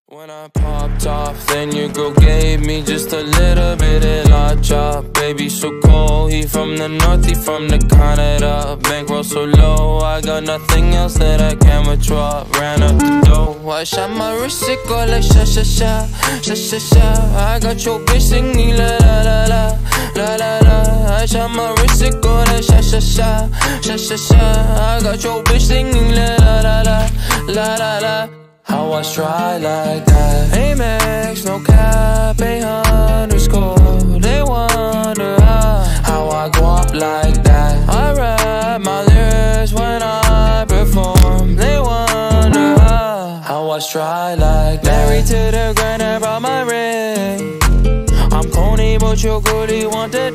When I popped off, then your girl gave me just a little bit of la chop. Baby so cold, he from the north, he from the Canada. Bankroll so low, I got nothing else that I can withdraw. Ran up the dough, I shot my wrist, it go like sha sha sha, sha sha sha. I got your bitch singing la la la la, la la la. I shot my wrist, it go like sha sha sha, sha sha sha. I got your bitch singing la la la la, la la la. How I try like that? Amex, no cap, 800 They wonder how I go up like that. I rap my lyrics when I perform. They wonder how I try like that. Married to the grind, I brought my ring. I'm corny, but your goodie want the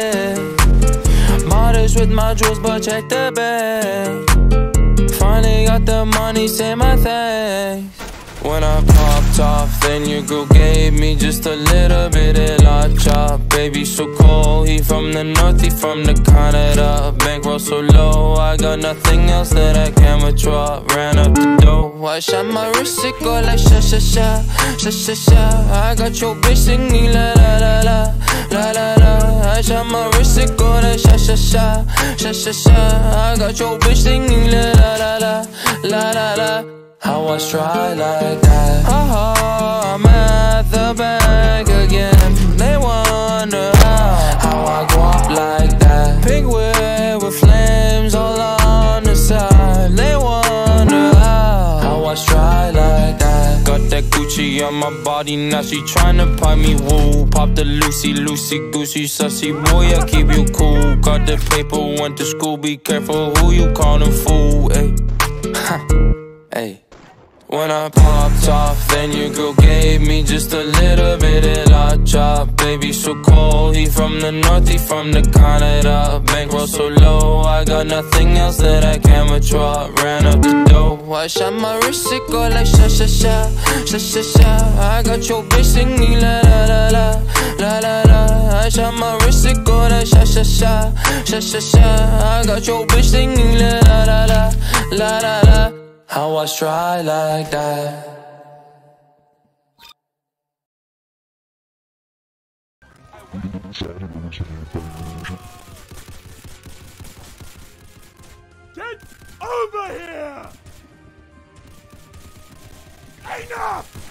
dick. Modest with my jewels, but check the bag. Finally got the money, say my thanks. When I popped off, then your girl gave me just a little bit of la chop. Baby so cold, he from the north, he from the Canada. Bankroll so low, I got nothing else that I can withdraw. Ran up the dough, I shot my wrist, it go like sha sha sha, sha sha sha. I got your bitch singing la la la la, la la la. I shot my wrist, it go like sha sha sha, sha sha sha. I got your bitch singing la la la la, la la la. How I try like that? I'm at the bank again. They wonder how I go up like that. Pink whip with flames all on the side. They wonder how I try like that. Got that Gucci on my body, now she tryna pipe me woo. Pop the Lucy, Lucy, Goosey, sussy boy, I keep you cool. Got the paper, went to school, be careful who you callin' fool, ayy. Ayy. When I popped off, then your girl gave me just a little bit of la chop. Baby so cold, he from the north, he from the Canada. Bankroll so low, I got nothing else that I can withdraw. Ran up the dough, I shot my wrist, it go like sha sha sha, sha sha sha. I got your bitch singing la la la la, la la la. I shot my wrist, it go like sha sha sha, sha sha sha. I got your bitch singing la la la la, la la la. How I try like that? Get over here! Enough!